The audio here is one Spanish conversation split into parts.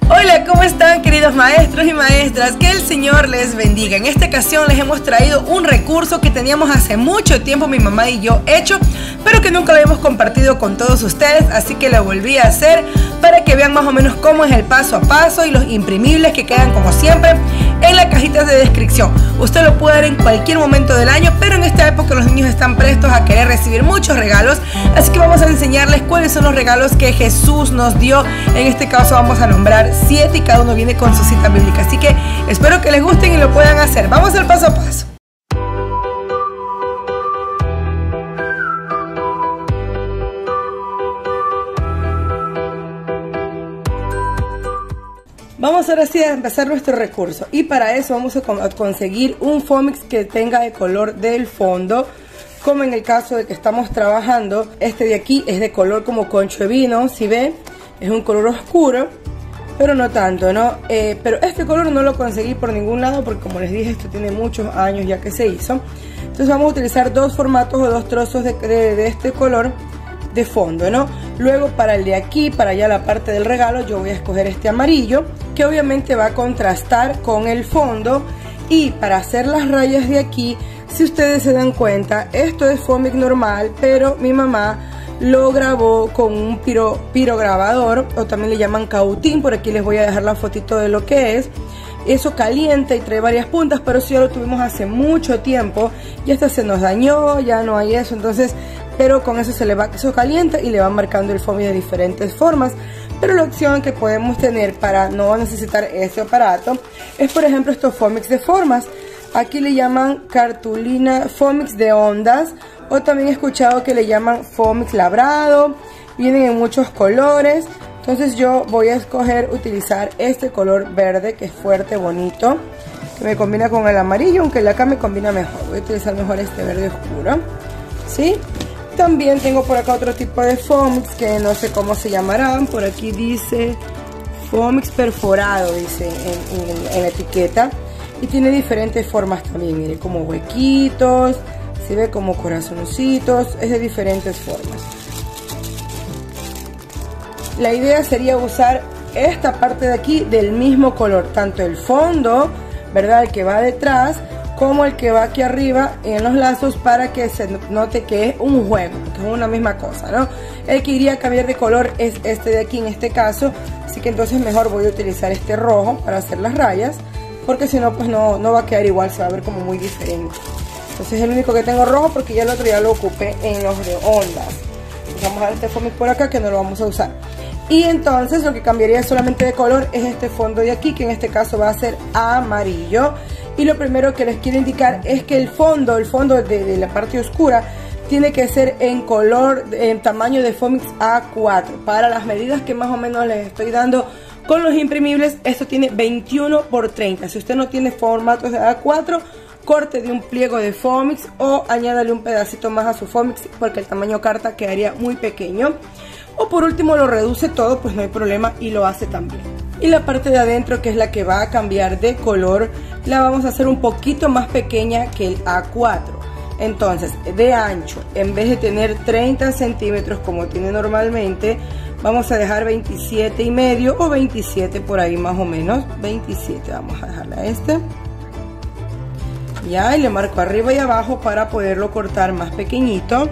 Hola, ¿cómo están, queridos maestros y maestras? Que el Señor les bendiga. En esta ocasión les hemos traído un recurso que teníamos hace mucho tiempo mi mamá y yo hecho, pero que nunca lo habíamos compartido con todos ustedes, así que lo volví a hacer para que vean más o menos cómo es el paso a paso y los imprimibles que quedan como siempre en las cajitas de descripción. Usted lo puede dar en cualquier momento del año, pero en esta época los niños están prestos a querer recibir muchos regalos, así que vamos a enseñarles cuáles son los regalos que Jesús nos dio. En este caso vamos a nombrar 7 y cada uno viene con su cita bíblica, así que espero que les gusten y lo puedan hacer. Vamos al paso a paso. Vamos ahora sí a empezar nuestro recurso, y para eso vamos a conseguir un Foamix que tenga el color del fondo, como en el caso de que estamos trabajando. Este de aquí es de color como concho de vino, si ven, es un color oscuro, pero no tanto, ¿no? Pero este color no lo conseguí por ningún lado porque, como les dije, esto tiene muchos años ya que se hizo. Entonces vamos a utilizar dos formatos o dos trozos de este color de fondo, ¿no? Luego, para el de aquí, para allá la parte del regalo, yo voy a escoger este amarillo, que obviamente va a contrastar con el fondo. Y para hacer las rayas de aquí, si ustedes se dan cuenta, esto es Foamix normal, pero mi mamá lo grabó con un pirograbador, o también le llaman cautín. Por aquí les voy a dejar la fotito de lo que es. Eso calienta y trae varias puntas, pero eso ya lo tuvimos hace mucho tiempo y hasta se nos dañó, ya no hay eso. Entonces, pero con eso eso calienta y le va marcando el Foamix de diferentes formas. Pero la opción que podemos tener para no necesitar este aparato es, por ejemplo, estos Foamix de formas. Aquí le llaman cartulina Foamix de ondas, o también he escuchado que le llaman Foamix labrado. Vienen en muchos colores. Entonces yo voy a utilizar este color verde, que es fuerte, bonito, que me combina con el amarillo, aunque el de acá me combina mejor. Voy a utilizar mejor este verde oscuro, ¿sí? También tengo por acá otro tipo de Foamix que no sé cómo se llamarán. Por aquí dice Foamix perforado, dice en la etiqueta. Y tiene diferentes formas también, mire, como huequitos, se ve como corazoncitos, es de diferentes formas. La idea sería usar esta parte de aquí del mismo color, tanto el fondo, ¿verdad?, el que va detrás, como el que va aquí arriba en los lazos, para que se note que es un juego, que es una misma cosa, ¿no? El que iría a cambiar de color es este de aquí en este caso, así que entonces mejor voy a utilizar este rojo para hacer las rayas, porque si no, pues no va a quedar igual, se va a ver como muy diferente. Entonces es el único que tengo rojo, porque ya el otro ya lo ocupé en los de ondas. Vamos a dar este Foamix por acá, que no lo vamos a usar. Y entonces lo que cambiaría solamente de color es este fondo de aquí, que en este caso va a ser amarillo. Y lo primero que les quiero indicar es que el fondo de la parte oscura tiene que ser en color, en tamaño de Foamix A4. Para las medidas que más o menos les estoy dando con los imprimibles, esto tiene 21 por 30. Si usted no tiene formatos de A4, corte de un pliego de Foamix o añádale un pedacito más a su Foamix, porque el tamaño carta quedaría muy pequeño. O por último lo reduce todo, pues no hay problema, y lo hace también. Y la parte de adentro, que es la que va a cambiar de color, la vamos a hacer un poquito más pequeña que el A4. Entonces, de ancho, en vez de tener 30 centímetros como tiene normalmente, vamos a dejar 27,5 o 27 por ahí más o menos. 27, vamos a dejarle a este. Ya, y le marco arriba y abajo para poderlo cortar más pequeñito.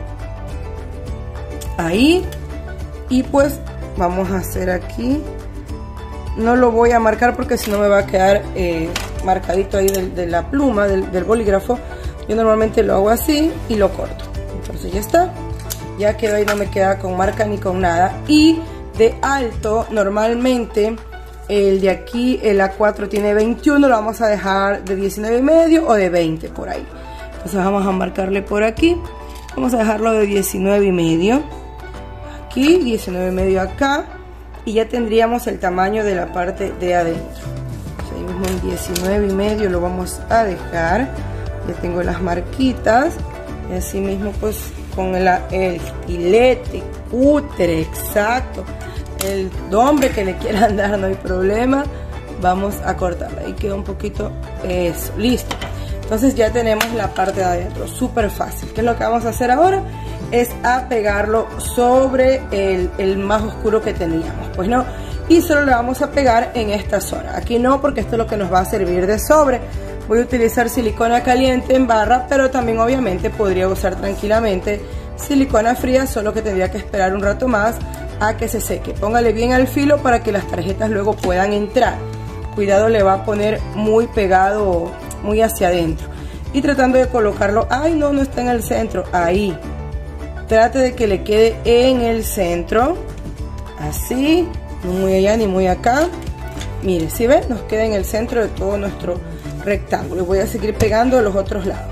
Ahí. Y pues vamos a hacer aquí, no lo voy a marcar porque si no me va a quedar marcadito ahí de la pluma, del bolígrafo. Yo normalmente lo hago así y lo corto. Entonces ya está, ya quedó ahí, no me queda con marca ni con nada. Y de alto, normalmente el de aquí, el A4 tiene 21, lo vamos a dejar de 19,5 o de 20 por ahí. Entonces vamos a marcarle por aquí, vamos a dejarlo de 19,5. Aquí, 19,5 acá, y ya tendríamos el tamaño de la parte de adentro. Ahí mismo en 19,5 lo vamos a dejar. Ya tengo las marquitas, y así mismo pues con el estilete, cúter, exacto, el nombre que le quieran dar, no hay problema. Vamos a cortarla, ahí queda un poquito, eso, listo. Entonces ya tenemos la parte de adentro, súper fácil. ¿Qué es lo que vamos a hacer ahora? Es a pegarlo sobre el más oscuro que teníamos. Pues no, y solo le vamos a pegar en esta zona. Aquí no, porque esto es lo que nos va a servir de sobre. Voy a utilizar silicona caliente en barra, pero también obviamente podría usar tranquilamente silicona fría, solo que tendría que esperar un rato más a que se seque. Póngale bien al filo para que las tarjetas luego puedan entrar. Cuidado, le va a poner muy pegado, muy hacia adentro. Y tratando de colocarlo, ay no, no está en el centro, ahí. Trate de que le quede en el centro, así, no muy allá ni muy acá. Mire, si ven, nos queda en el centro de todo nuestro rectángulo. Voy a seguir pegando los otros lados.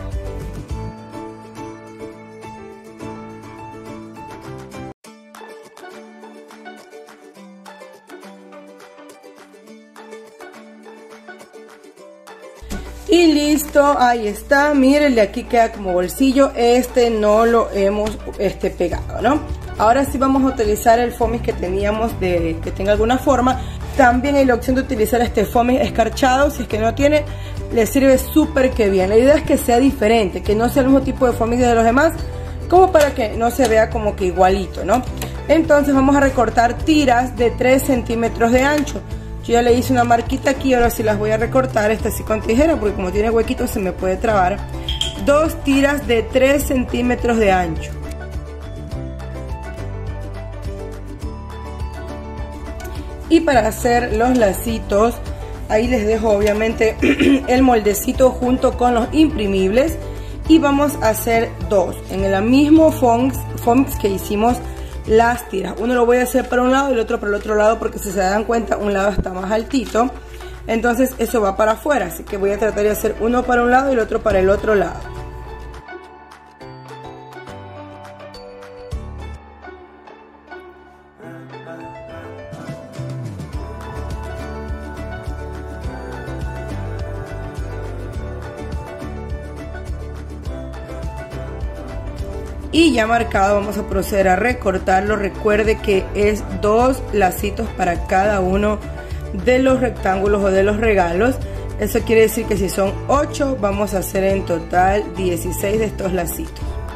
Y listo, ahí está. Miren, de aquí queda como bolsillo. Este no lo hemos pegado, ¿no? Ahora sí vamos a utilizar el foamy que teníamos que tenga alguna forma. También hay la opción de utilizar este foamy escarchado. Si es que no tiene, le sirve súper que bien. La idea es que sea diferente, que no sea el mismo tipo de foamy de los demás, como para que no se vea como que igualito, ¿no? Entonces vamos a recortar tiras de 3 centímetros de ancho. Yo ya le hice una marquita aquí, ahora sí las voy a recortar, esta sí con tijera, porque como tiene huequitos se me puede trabar. 2 tiras de 3 centímetros de ancho. Y para hacer los lacitos, ahí les dejo obviamente el moldecito junto con los imprimibles. Y vamos a hacer 2 en el mismo foams que hicimos las tiras. Uno lo voy a hacer para un lado y el otro para el otro lado, porque si se dan cuenta un lado está más altito, entonces eso va para afuera, así que voy a tratar de hacer uno para un lado y el otro para el otro lado. Y ya marcado vamos a proceder a recortarlo. Recuerde que es 2 lacitos para cada uno de los rectángulos o de los regalos. Eso quiere decir que si son 8 vamos a hacer en total 16 de estos lacitos.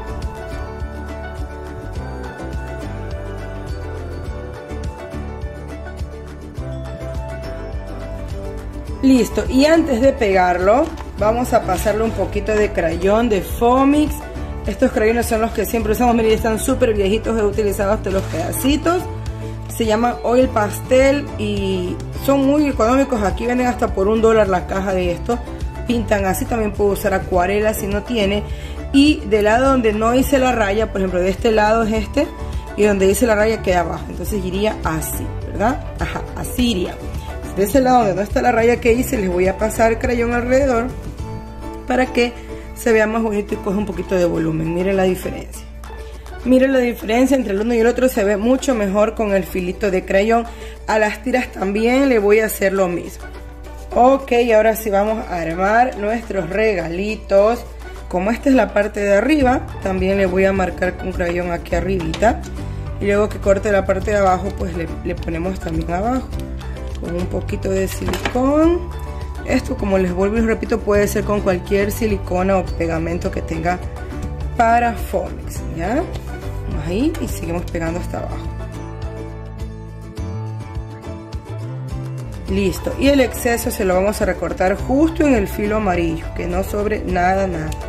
Listo, y antes de pegarlo vamos a pasarle un poquito de crayón de Foamix. Estos crayones son los que siempre usamos, miren, están súper viejitos, he utilizado hasta los pedacitos. Se llaman Oil Pastel y son muy económicos, aquí venden hasta por $1 la caja de estos. Pintan así, también puedo usar acuarela si no tiene. Y del lado donde no hice la raya, por ejemplo de este lado es este, y donde hice la raya queda abajo, entonces iría así, ¿verdad? Ajá, así iría. De ese lado donde no está la raya que hice, les voy a pasar crayón alrededor para que se vea más bonito y coge un poquito de volumen. Miren la diferencia. Miren la diferencia entre el uno y el otro, se ve mucho mejor con el filito de crayón. A las tiras también le voy a hacer lo mismo. Ok, ahora sí vamos a armar nuestros regalitos. Como esta es la parte de arriba, también le voy a marcar con crayón aquí arribita. Y luego que corte la parte de abajo, pues le ponemos también abajo con un poquito de silicón. Esto, como les vuelvo y les repito, puede ser con cualquier silicona o pegamento que tenga para Foamix, ¿ya? Ahí, y seguimos pegando hasta abajo. Listo, y el exceso se lo vamos a recortar justo en el filo amarillo, que no sobre nada.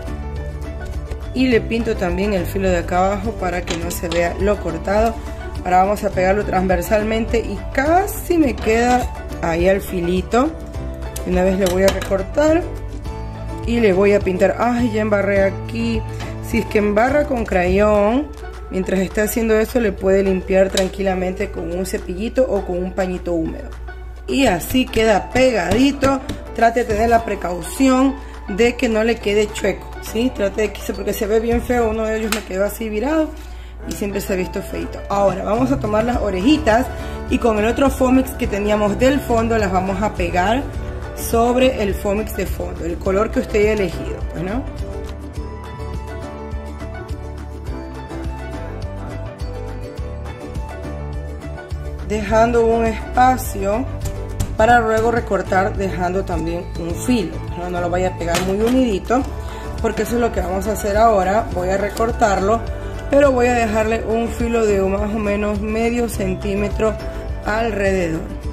Y le pinto también el filo de acá abajo para que no se vea lo cortado. Ahora vamos a pegarlo transversalmente y casi me queda ahí al filito. Una vez le voy a recortar y le voy a pintar. Ay, ya embarré aquí. Si es que embarra con crayón, mientras está haciendo eso le puede limpiar tranquilamente con un cepillito o con un pañito húmedo. Y así queda pegadito. Trate de tener la precaución de que no le quede chueco, ¿sí? Trate de que, porque se ve bien feo. Uno de ellos me quedó así virado y siempre se ha visto feito. Ahora vamos a tomar las orejitas y con el otro Foamix que teníamos del fondo las vamos a pegar sobre el Foamix de fondo, el color que usted haya elegido, pues, ¿no? Dejando un espacio para luego recortar, dejando también un filo, no lo vaya a pegar muy unidito, porque eso es lo que vamos a hacer ahora. Voy a recortarlo, pero voy a dejarle un filo de más o menos medio centímetro alrededor.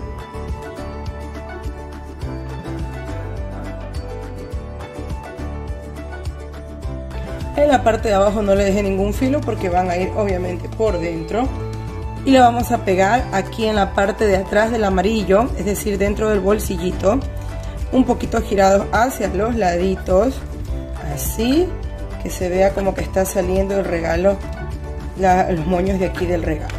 En la parte de abajo no le deje ningún filo porque van a ir obviamente por dentro. Y le vamos a pegar aquí en la parte de atrás del amarillo, es decir, dentro del bolsillito, un poquito girado hacia los laditos, así, que se vea como que está saliendo el regalo, los moños de aquí del regalo.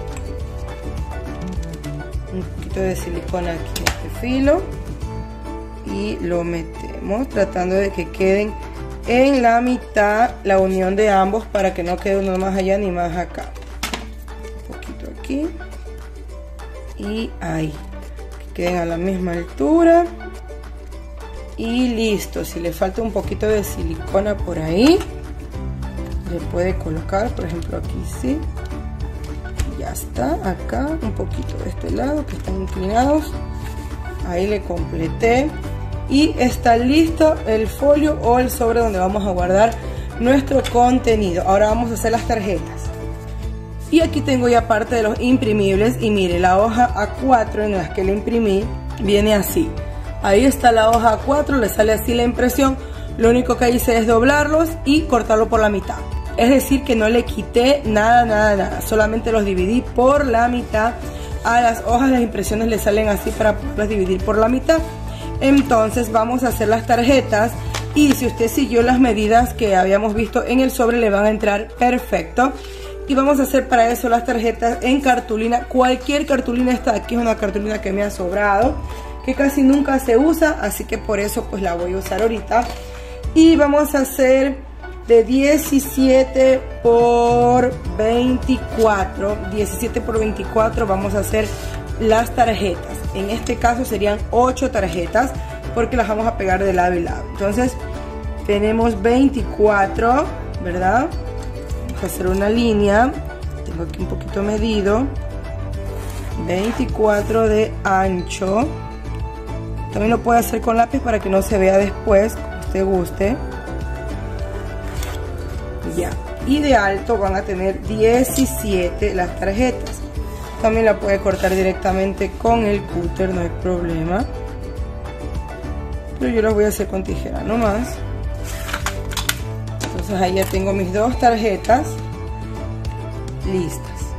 Un poquito de silicona aquí en este filo y lo metemos tratando de que queden en la mitad la unión de ambos para que no quede uno más allá ni más acá. Un poquito aquí y ahí, que queden a la misma altura y listo. Si le falta un poquito de silicona por ahí, le puede colocar, por ejemplo aquí, sí, ya está. Acá un poquito de este lado que están inclinados, ahí le completé. Y está listo el folio o el sobre donde vamos a guardar nuestro contenido. Ahora vamos a hacer las tarjetas. Y aquí tengo ya parte de los imprimibles. Y mire, la hoja A4 en la que le imprimí viene así. Ahí está la hoja A4, le sale así la impresión. Lo único que hice es doblarlos y cortarlo por la mitad. Es decir que no le quité nada. Solamente los dividí por la mitad. A las hojas las impresiones le salen así para poderlas dividir por la mitad. Entonces vamos a hacer las tarjetas y si usted siguió las medidas que habíamos visto en el sobre le van a entrar perfecto. Y vamos a hacer para eso las tarjetas en cartulina. Cualquier cartulina, esta de aquí es una cartulina que me ha sobrado, que casi nunca se usa, así que por eso pues la voy a usar ahorita. Y vamos a hacer de 17 por 24, 17 por 24 vamos a hacer las tarjetas. En este caso serían 8 tarjetas porque las vamos a pegar de lado y lado. Entonces tenemos 24, ¿verdad? Vamos a hacer una línea. Tengo aquí un poquito medido. 24 de ancho. También lo puede hacer con lápiz para que no se vea después, como usted guste. Ya. Y de alto van a tener 17 las tarjetas. También la puede cortar directamente con el cúter, no hay problema. Pero yo las voy a hacer con tijera nomás. Entonces ahí ya tengo mis 2 tarjetas listas.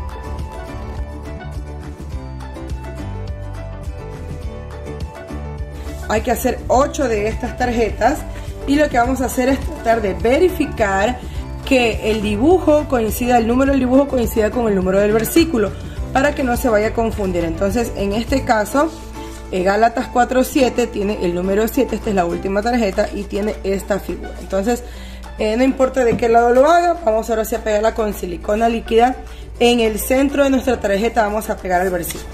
Hay que hacer 8 de estas tarjetas. Y lo que vamos a hacer es tratar de verificar que el dibujo coincida, el número del dibujo coincida con el número del versículo, para que no se vaya a confundir. Entonces en este caso Gálatas 4:7 tiene el número 7, esta es la última tarjeta y tiene esta figura. Entonces no importa de qué lado lo haga, vamos ahora sí a pegarla con silicona líquida. En el centro de nuestra tarjeta vamos a pegar el versículo.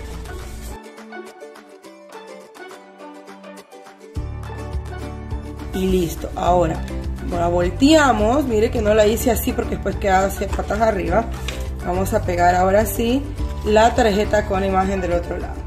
Y listo. Ahora la volteamos, mire que no la hice así porque después queda hacia patas arriba. Vamos a pegar ahora sí la tarjeta con la imagen del otro lado.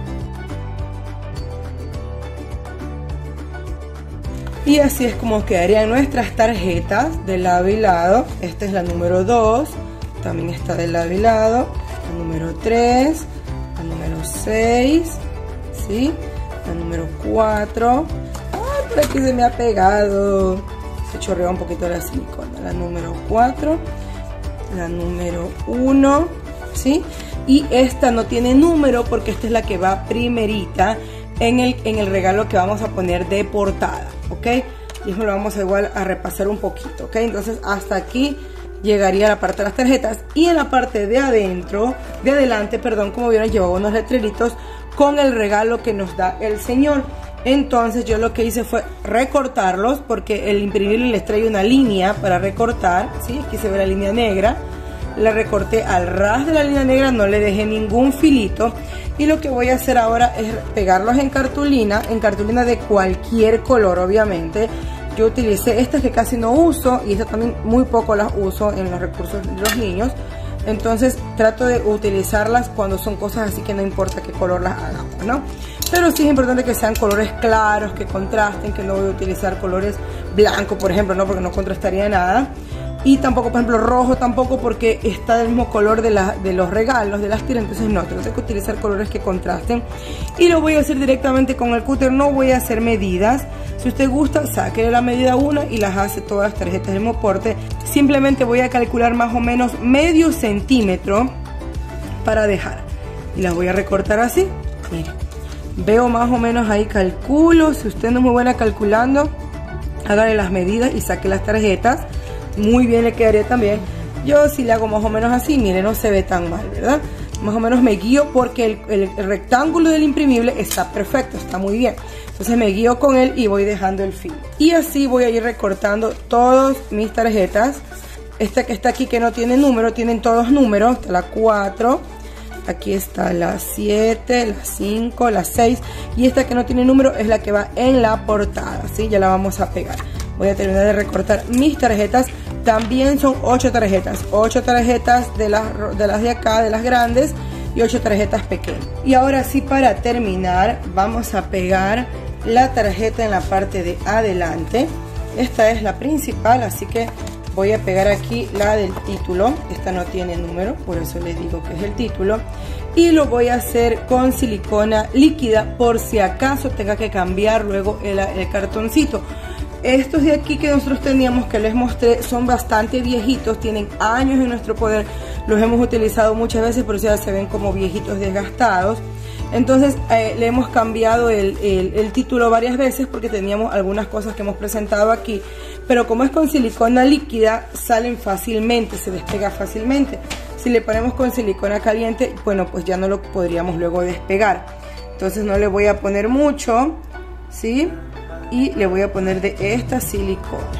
Y así es como quedarían nuestras tarjetas de lado y lado. Esta es la número 2, también está de lado y lado. La número 3, la número 6, ¿sí? La número 4. ¡Ah, por aquí se me ha pegado! Se chorreó un poquito la silicona. La número 4, la número 1, ¿sí? Y esta no tiene número porque esta es la que va primerita en el regalo que vamos a poner de portada, ¿ok? Y eso lo vamos a igual a repasar un poquito, ¿ok? Entonces hasta aquí llegaría la parte de las tarjetas. Y en la parte de adentro, de adelante, perdón, como vieron, llevaba unos letreritos con el regalo que nos da el Señor. Entonces yo lo que hice fue recortarlos porque el imprimible les trae una línea para recortar, ¿sí? Aquí se ve la línea negra. La recorté al ras de la línea negra, no le dejé ningún filito. Y lo que voy a hacer ahora es pegarlos en cartulina de cualquier color, obviamente. Yo utilicé estas que casi no uso y estas también muy poco las uso en los recursos de los niños. Entonces trato de utilizarlas cuando son cosas así que no importa qué color las hagamos, ¿no? Pero sí es importante que sean colores claros, que contrasten, que no voy a utilizar colores blancos, por ejemplo, ¿no? Porque no contrastaría nada. Y tampoco, por ejemplo, rojo tampoco porque está del mismo color de los regalos, de las tiras. Entonces no, tengo que utilizar colores que contrasten. Y lo voy a hacer directamente con el cúter, no voy a hacer medidas. Si usted gusta, sáquele la medida una y las hace todas las tarjetas del mismo porte. Simplemente voy a calcular más o menos medio centímetro para dejar. Y las voy a recortar así. Mire, veo más o menos ahí, calculo. Si usted no es muy buena calculando, hágale las medidas y saque las tarjetas. Muy bien le quedaría también. Yo si le hago más o menos así, mire, no se ve tan mal, ¿verdad? Más o menos me guío porque el rectángulo del imprimible está perfecto, está muy bien. Entonces me guío con él y voy dejando el filo. Y así voy a ir recortando todas mis tarjetas. Esta que está aquí que no tiene número, tienen todos números. Está la 4, aquí está la 7, la 5, la 6. Y esta que no tiene número es la que va en la portada, ¿sí? Ya la vamos a pegar. Voy a terminar de recortar mis tarjetas. También son 8 tarjetas. 8 tarjetas de las de acá, de las grandes. Y 8 tarjetas pequeñas. Y ahora sí, para terminar, vamos a pegar la tarjeta en la parte de adelante. Esta es la principal, así que voy a pegar aquí la del título. Esta no tiene número, por eso les digo que es el título. Y lo voy a hacer con silicona líquida por si acaso tenga que cambiar luego el cartoncito. Estos de aquí que nosotros teníamos, que les mostré, son bastante viejitos, tienen años en nuestro poder, los hemos utilizado muchas veces, pero ya se ven como viejitos desgastados. Entonces le hemos cambiado el título varias veces porque teníamos algunas cosas que hemos presentado aquí, pero como es con silicona líquida, salen fácilmente, se despega fácilmente. Si le ponemos con silicona caliente, bueno, pues ya no lo podríamos luego despegar. Entonces no le voy a poner mucho, ¿sí? Y le voy a poner de esta silicona.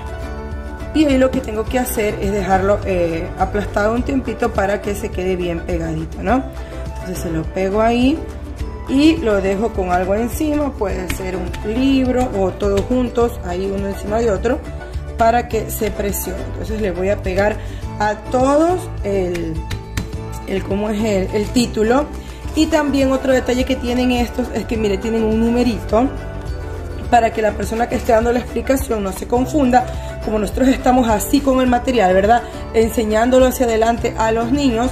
Y ahí lo que tengo que hacer es dejarlo aplastado un tiempito para que se quede bien pegadito, ¿no? Entonces se lo pego ahí y lo dejo con algo encima, puede ser un libro o todos juntos, ahí uno encima de otro, para que se presione. Entonces le voy a pegar a todos el título. Y también otro detalle que tienen estos es que, mire, tienen un numerito para que la persona que esté dando la explicación no se confunda. Como nosotros estamos así con el material, ¿verdad? Enseñándolo hacia adelante a los niños,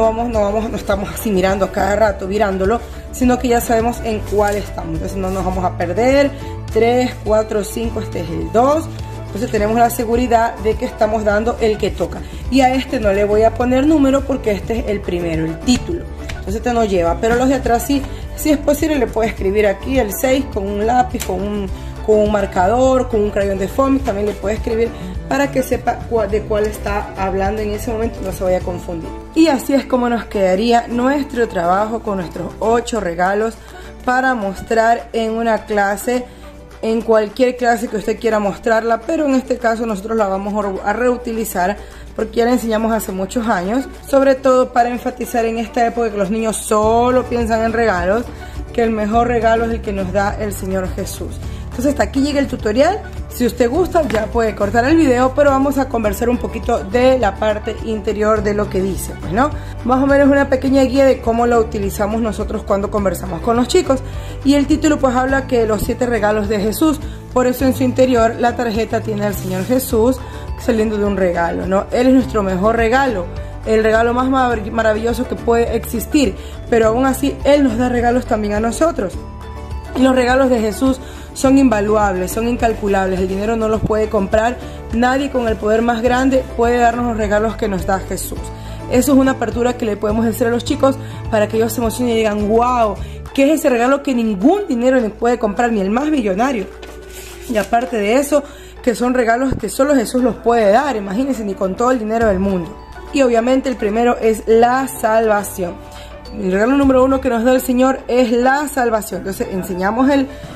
no estamos así mirando a cada rato, mirándolo, sino que ya sabemos en cuál estamos. Entonces no nos vamos a perder. 3, 4, 5, este es el 2. Entonces tenemos la seguridad de que estamos dando el que toca. Y a este no le voy a poner número porque este es el primero, el título. Entonces este no lleva, pero los de atrás sí, si es posible le puedo escribir aquí el 6 con un lápiz, con un marcador, con un crayón de foamy, también le puede escribir para que sepa de cuál está hablando en ese momento, no se vaya a confundir. Y así es como nos quedaría nuestro trabajo con nuestros 8 regalos para mostrar en una clase, en cualquier clase que usted quiera mostrarla, pero en este caso nosotros la vamos a reutilizar porque ya la enseñamos hace muchos años, sobre todo para enfatizar en esta época que los niños solo piensan en regalos, que el mejor regalo es el que nos da el Señor Jesús. Entonces hasta aquí llega el tutorial. Si usted gusta ya puede cortar el video, pero vamos a conversar un poquito de la parte interior de lo que dice, pues, ¿no? Más o menos una pequeña guía de cómo lo utilizamos nosotros cuando conversamos con los chicos. Y el título pues habla que los 7 regalos de Jesús, por eso en su interior la tarjeta tiene al Señor Jesús saliendo de un regalo, ¿no? Él es nuestro mejor regalo, el regalo más maravilloso que puede existir, pero aún así Él nos da regalos también a nosotros. Y los regalos de Jesús son invaluables, son incalculables, el dinero no los puede comprar, nadie con el poder más grande puede darnos los regalos que nos da Jesús. Eso es una apertura que le podemos decir a los chicos para que ellos se emocionen y digan, wow, ¿qué es ese regalo que ningún dinero le puede comprar, ni el más millonario? Y aparte de eso, que son regalos que solo Jesús los puede dar, imagínense, ni con todo el dinero del mundo. Y obviamente el primero es la salvación. El regalo número 1 que nos da el Señor es la salvación. Entonces enseñamos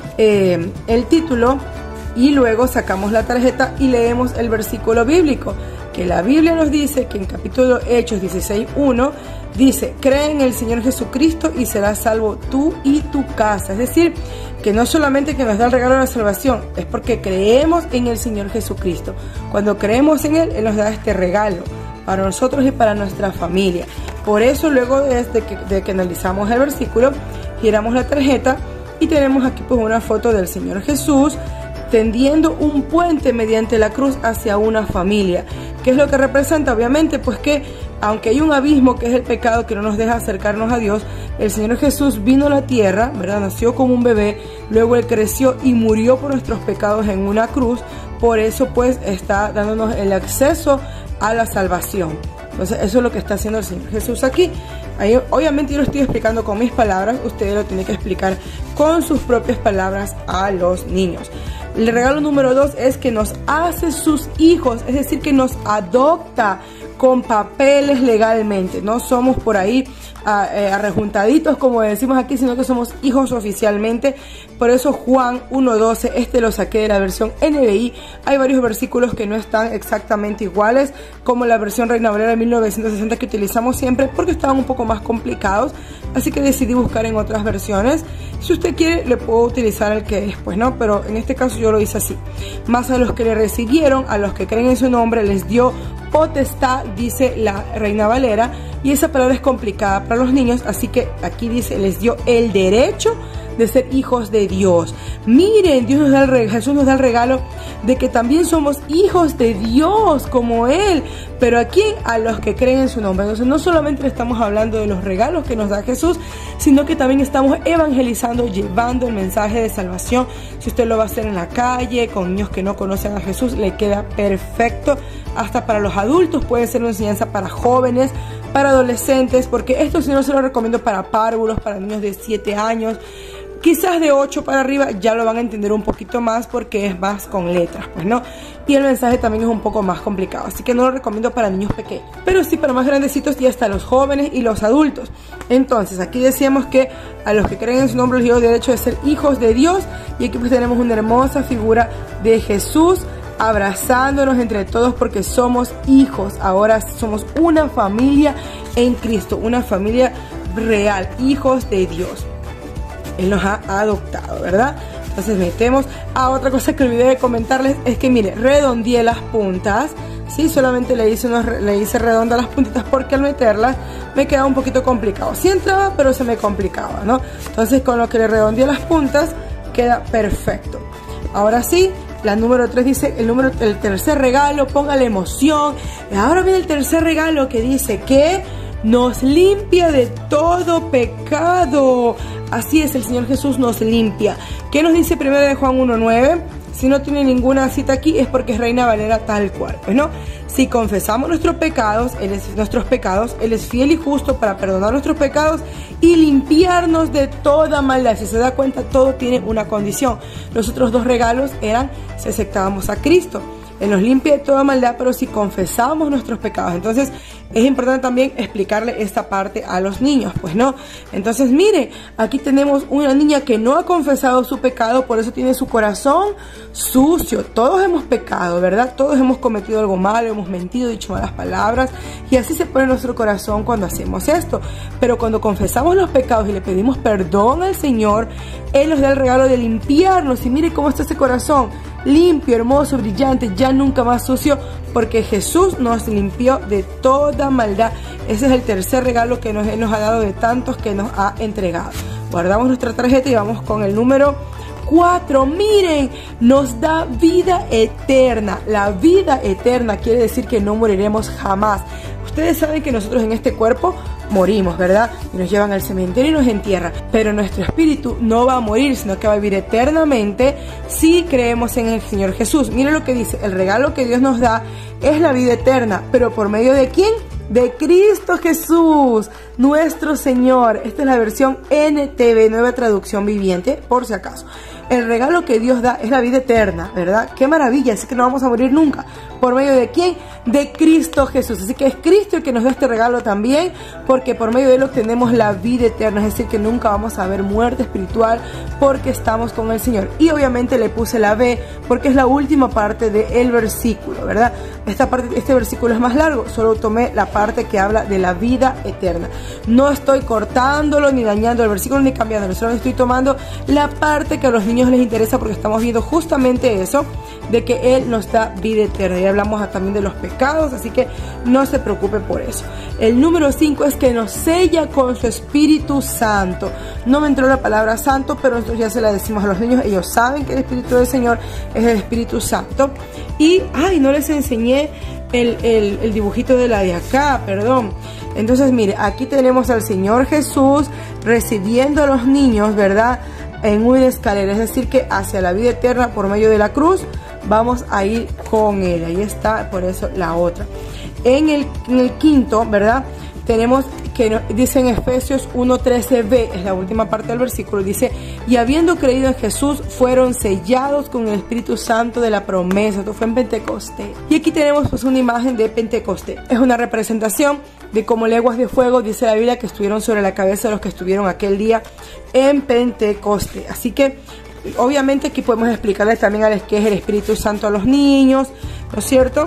el título y luego sacamos la tarjeta y leemos el versículo bíblico, que la Biblia nos dice que en capítulo Hechos 16:1 dice, cree en el Señor Jesucristo y serás salvo tú y tu casa. Es decir, que no solamente que nos da el regalo de la salvación, es porque creemos en el Señor Jesucristo. Cuando creemos en Él, Él nos da este regalo para nosotros y para nuestra familia. Por eso luego de que analizamos el versículo, giramos la tarjeta y tenemos aquí pues una foto del Señor Jesús tendiendo un puente mediante la cruz hacia una familia. ¿Qué es lo que representa? Obviamente pues que aunque hay un abismo que es el pecado que no nos deja acercarnos a Dios, el Señor Jesús vino a la tierra, ¿verdad? Nació como un bebé, luego Él creció y murió por nuestros pecados en una cruz. Por eso pues está dándonos el acceso a la salvación. Entonces eso es lo que está haciendo el Señor Jesús aquí. Ahí, obviamente yo lo estoy explicando con mis palabras, ustedes lo tienen que explicar con sus propias palabras a los niños. El regalo número 2 es que nos hace sus hijos, es decir, que nos adopta con papeles legalmente. No somos por ahí arrejuntaditos como decimos aquí, sino que somos hijos oficialmente. Por eso Juan 1:12, este lo saqué de la versión NBI. Hay varios versículos que no están exactamente iguales, como la versión Reina Valera de 1960 que utilizamos siempre, porque estaban un poco más complicados, así que decidí buscar en otras versiones. Si usted quiere, le puedo utilizar el que es, pues no, pero en este caso yo lo hice así. Más a los que le recibieron, a los que creen en su nombre, les dio potestad, dice la Reina Valera, y esa palabra es complicada para los niños, así que aquí dice, les dio el derecho de ser hijos de Dios. Miren, Jesús nos da el regalo de que también somos hijos de Dios como Él, pero ¿a quién? A los que creen en su nombre. Entonces no solamente le estamos hablando de los regalos que nos da Jesús, sino que también estamos evangelizando, llevando el mensaje de salvación. Si usted lo va a hacer en la calle, con niños que no conocen a Jesús, le queda perfecto. Hasta para los adultos puede ser una enseñanza para jóvenes, para adolescentes, porque esto sí no se lo recomiendo para párvulos, para niños de 7 años. Quizás de 8 para arriba ya lo van a entender un poquito más porque es más con letras, pues no. Y el mensaje también es un poco más complicado, así que no lo recomiendo para niños pequeños. Pero sí para más grandecitos y hasta los jóvenes y los adultos. Entonces aquí decíamos que a los que creen en su nombre les dio derecho de ser hijos de Dios. Y aquí pues tenemos una hermosa figura de Jesús abrazándonos entre todos porque somos hijos. Ahora somos una familia en Cristo, una familia real, hijos de Dios. Él nos ha adoptado, ¿verdad? Entonces metemos. Otra cosa que olvidé de comentarles es que, mire, redondeé las puntas. Sí, solamente le hice redonda las puntitas porque al meterlas me quedaba un poquito complicado. Sí entraba, pero se me complicaba, ¿no? Entonces con lo que le redondeé las puntas queda perfecto. Ahora sí, la número 3 dice, el tercer regalo, póngale emoción. Y ahora viene el tercer regalo que dice que nos limpia de todo pecado. Así es, el Señor Jesús nos limpia. ¿Qué nos dice 1 Juan 1:9? Si no tiene ninguna cita aquí es porque es Reina Valera tal cual, pues no. Si confesamos nuestros pecados, Él es fiel y justo para perdonar nuestros pecados y limpiarnos de toda maldad. Si se da cuenta, todo tiene una condición. Los otros 2 regalos eran si aceptábamos a Cristo. Él nos limpia de toda maldad, pero si confesamos nuestros pecados. Entonces es importante también explicarle esta parte a los niños, pues no. Entonces mire, aquí tenemos una niña que no ha confesado su pecado, por eso tiene su corazón sucio. Todos hemos pecado, ¿verdad? Todos hemos cometido algo malo, hemos mentido, dicho malas palabras, y así se pone nuestro corazón cuando hacemos esto. Pero cuando confesamos los pecados y le pedimos perdón al Señor, Él nos da el regalo de limpiarnos. Y mire cómo está ese corazón, limpio, hermoso, brillante, ya nunca más sucio, porque Jesús nos limpió de toda maldad. Ese es el tercer regalo que Él nos ha dado de tantos que nos ha entregado. Guardamos nuestra tarjeta y vamos con el número 4. Miren, nos da vida eterna. La vida eterna quiere decir que no moriremos jamás. Ustedes saben que nosotros en este cuerpo morimos, ¿verdad? Y nos llevan al cementerio y nos entierran. Pero nuestro espíritu no va a morir, sino que va a vivir eternamente si creemos en el Señor Jesús. Miren lo que dice, el regalo que Dios nos da es la vida eterna. ¿Pero por medio de quién? De Cristo Jesús, nuestro Señor. Esta es la versión NTV, Nueva Traducción Viviente, por si acaso. El regalo que Dios da es la vida eterna, ¿verdad? ¡Qué maravilla! Así que no vamos a morir nunca. ¿Por medio de quién? De Cristo Jesús. Así que es Cristo el que nos da este regalo también, porque por medio de Él obtenemos la vida eterna. Es decir, que nunca vamos a ver muerte espiritual porque estamos con el Señor. Y obviamente le puse la B porque es la última parte del versículo, ¿verdad? Este versículo es más largo. Solo tomé la parte que habla de la vida eterna. No estoy cortándolo ni dañando el versículo ni cambiándolo. Solo estoy tomando la parte que a los niños les interesa porque estamos viendo justamente eso, de que Él nos da vida eterna. Y hablamos también de los pecados, así que no se preocupe por eso. El número 5 es que nos sella con su Espíritu Santo. No me entró la palabra santo, pero nosotros ya se la decimos a los niños. Ellos saben que el Espíritu del Señor es el Espíritu Santo. Y, no les enseñé el dibujito de la de acá, perdón. Entonces, mire, aquí tenemos al Señor Jesús recibiendo a los niños, ¿verdad?, en una escalera, es decir, que hacia la vida eterna por medio de la cruz vamos a ir con Él. Ahí está, por eso la otra. En el quinto, ¿verdad?, tenemos que dice en Efesios 1:13b, es la última parte del versículo, dice: y habiendo creído en Jesús, fueron sellados con el Espíritu Santo de la promesa. Esto fue en Pentecostés. Y aquí tenemos pues una imagen de Pentecostés. Es una representación de como lenguas de fuego, dice la Biblia, que estuvieron sobre la cabeza de los que estuvieron aquel día en Pentecostés. Así que obviamente aquí podemos explicarles también a los que es el Espíritu Santo a los niños, ¿no es cierto?,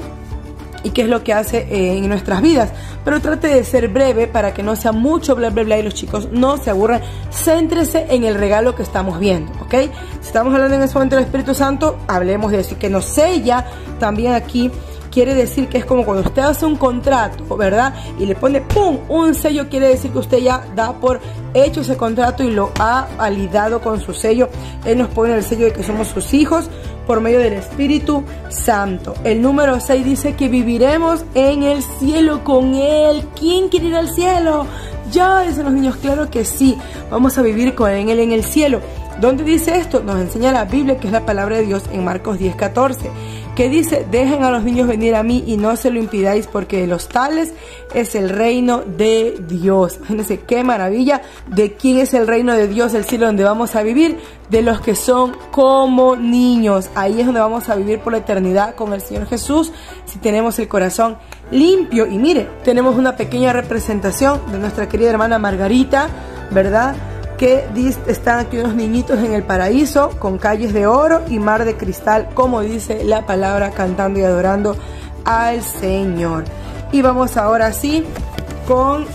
y qué es lo que hace en nuestras vidas. Pero trate de ser breve para que no sea mucho bla bla bla y los chicos no se aburran. Céntrese en el regalo que estamos viendo, ¿ok? Si estamos hablando en ese momento del Espíritu Santo, hablemos de eso. Y que nos sella también aquí quiere decir que es como cuando usted hace un contrato, ¿verdad?, y le pone ¡pum!, un sello, quiere decir que usted ya da por hecho ese contrato y lo ha validado con su sello. Él nos pone el sello de que somos sus hijos por medio del Espíritu Santo. El número 6 dice que viviremos en el cielo con Él. ¿Quién quiere ir al cielo? Ya, dicen los niños, claro que sí, vamos a vivir con Él en el cielo. ¿Dónde dice esto? Nos enseña la Biblia, que es la palabra de Dios, en Marcos 10:14, que dice: dejen a los niños venir a mí y no se lo impidáis, porque de los tales es el reino de Dios. Imagínense qué maravilla. ¿De quién es el reino de Dios, el cielo donde vamos a vivir? De los que son como niños. Ahí es donde vamos a vivir por la eternidad con el Señor Jesús, si tenemos el corazón limpio. Y mire, tenemos una pequeña representación de nuestra querida hermana Margarita, ¿verdad?, que están aquí unos niñitos en el paraíso con calles de oro y mar de cristal, como dice la palabra, cantando y adorando al Señor. Y vamos ahora sí con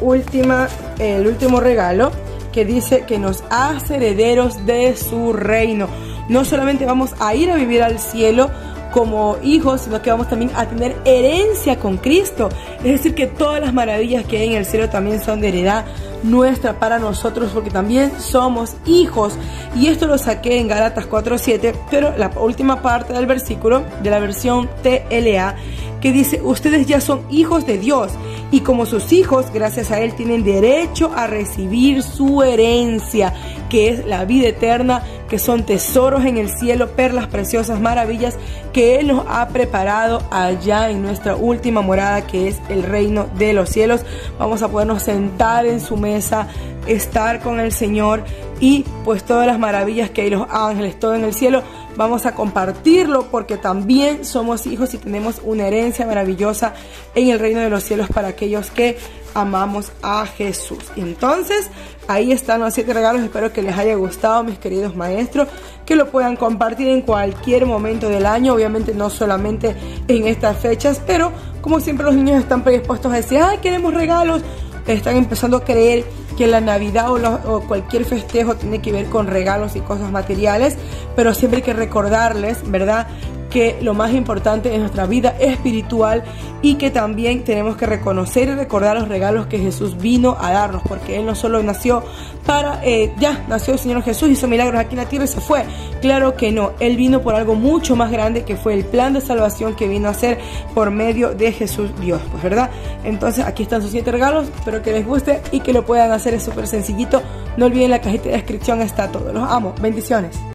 el último regalo, que dice que nos hace herederos de su reino. No solamente vamos a ir a vivir al cielo como hijos, sino que vamos también a tener herencia con Cristo. Es decir, que todas las maravillas que hay en el cielo también son de heredad nuestra para nosotros, porque también somos hijos. Y esto lo saqué en Gálatas 4:7, pero la última parte del versículo, de la versión TLA, que dice: ustedes ya son hijos de Dios, y como sus hijos, gracias a Él, tienen derecho a recibir su herencia, que es la vida eterna, que son tesoros en el cielo, perlas preciosas, maravillas que Él nos ha preparado allá en nuestra última morada, que es el reino de los cielos. Vamos a podernos sentar en su mesa, estar con el Señor, y pues todas las maravillas que hay, los ángeles, todo en el cielo, vamos a compartirlo, porque también somos hijos y tenemos una herencia maravillosa en el reino de los cielos para aquellos que amamos a Jesús. Y entonces ahí están los 7 regalos. Espero que les haya gustado, mis queridos maestros, que lo puedan compartir en cualquier momento del año, obviamente no solamente en estas fechas, pero como siempre los niños están predispuestos a decir: ¡ay, queremos regalos! Están empezando a creer que la Navidad o cualquier festejo tiene que ver con regalos y cosas materiales, pero siempre hay que recordarles, ¿verdad?, que lo más importante es nuestra vida espiritual, y que también tenemos que reconocer y recordar los regalos que Jesús vino a darnos, porque Él no solo nació nació el Señor Jesús, hizo milagros aquí en la tierra y se fue. Claro que no, Él vino por algo mucho más grande, que fue el plan de salvación que vino a hacer por medio de Jesús Dios, pues, ¿verdad? Entonces aquí están sus 7 regalos, espero que les guste y que lo puedan hacer, es súper sencillito. No olviden, la cajita de descripción está todo. Los amo, bendiciones.